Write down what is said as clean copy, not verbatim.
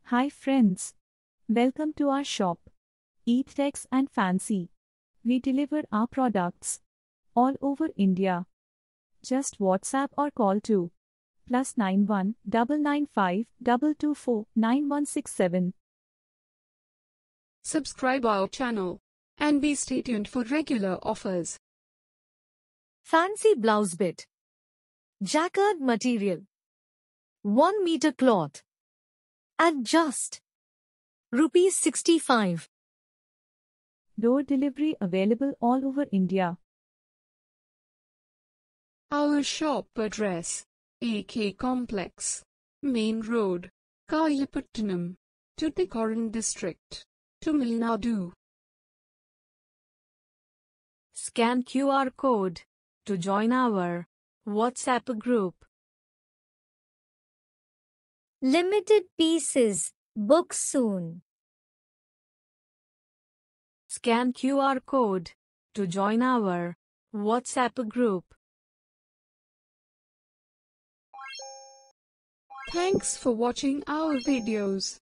Hi friends. Welcome to our shop. Eat Tex and Fancy. We deliver our products all over India. Just WhatsApp or call to +91 995 224 9167. Subscribe our channel and be stay tuned for regular offers. Fancy blouse bit. Jackard material. 1 meter cloth. At just ₹65. Door delivery available all over India. Our shop address: AK Complex, Main Road, Kayapattinam, Tuticorin District, Tamil Nadu. Scan QR code to join our WhatsApp group. Limited pieces. Book soon. Scan QR code to join our WhatsApp group. Thanks for watching our videos.